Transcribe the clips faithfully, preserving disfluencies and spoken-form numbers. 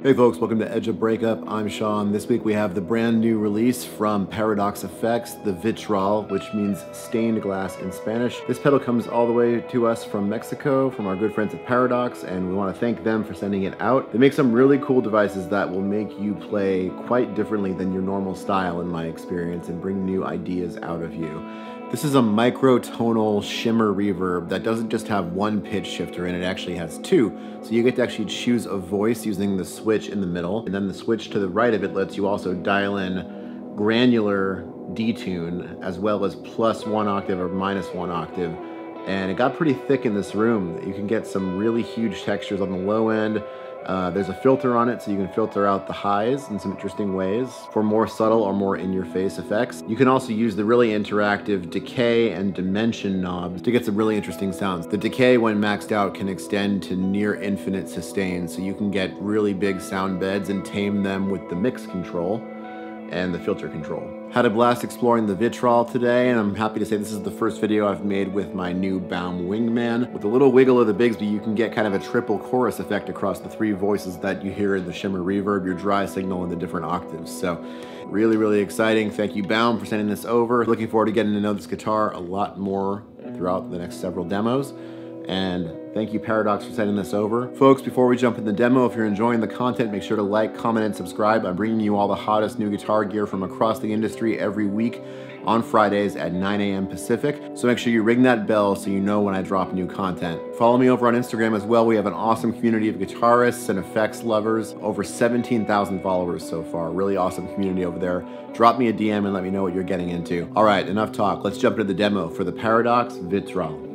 Hey folks, welcome to Edge of Breakup. I'm Sean. This week we have the brand new release from Paradox Effects, the Vitral, which means stained glass in Spanish. This pedal comes all the way to us from Mexico, from our good friends at Paradox, and we want to thank them for sending it out. They make some really cool devices that will make you play quite differently than your normal style, in my experience, and bring new ideas out of you. This is a microtonal shimmer reverb that doesn't just have one pitch shifter in it, it actually has two. So you get to actually choose a voice using the switch in the middle, and then the switch to the right of it lets you also dial in granular detune as well as plus one octave or minus one octave. And it got pretty thick in this room. You can get some really huge textures on the low end. Uh, there's a filter on it, so you can filter out the highs in some interesting ways for more subtle or more in-your-face effects. You can also use the really interactive decay and dimension knobs to get some really interesting sounds. The decay, when maxed out, can extend to near infinite sustain, so you can get really big sound beds and tame them with the mix control and the filter control. Had a blast exploring the Vitral today, and I'm happy to say this is the first video I've made with my new Baum Wingman. With a little wiggle of the Bigsby, you can get kind of a triple chorus effect across the three voices that you hear in the shimmer reverb, your dry signal, and the different octaves. So really, really exciting. Thank you, Baum, for sending this over. Looking forward to getting to know this guitar a lot more throughout the next several demos. And thank you, Paradox, for sending this over. Folks, before we jump in the demo, if you're enjoying the content, make sure to like, comment, and subscribe. I'm bringing you all the hottest new guitar gear from across the industry every week on Fridays at nine A M Pacific. So make sure you ring that bell so you know when I drop new content. Follow me over on Instagram as well. We have an awesome community of guitarists and effects lovers. Over seventeen thousand followers so far. Really awesome community over there. Drop me a D M and let me know what you're getting into. All right, enough talk. Let's jump into the demo for the Paradox Vitral.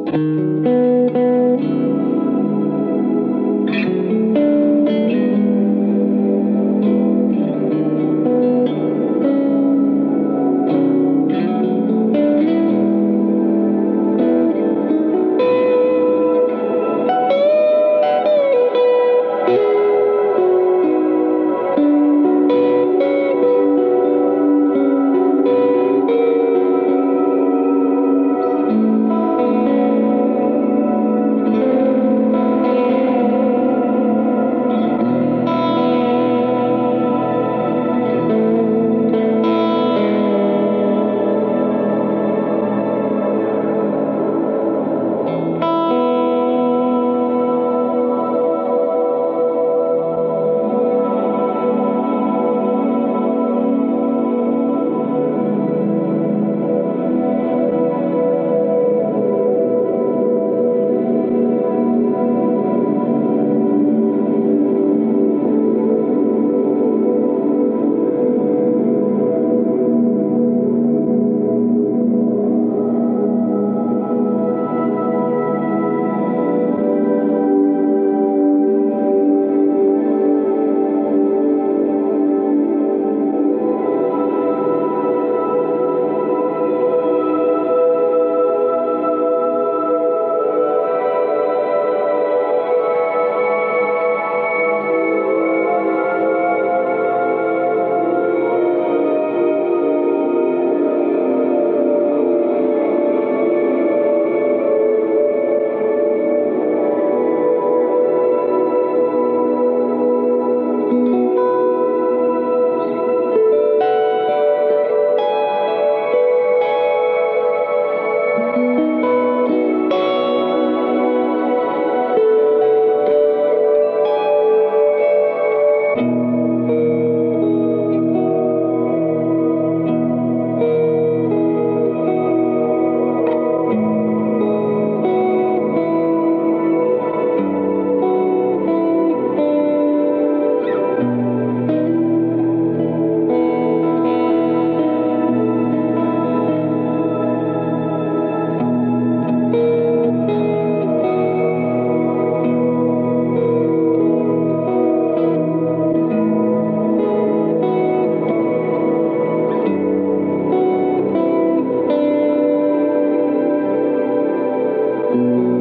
you.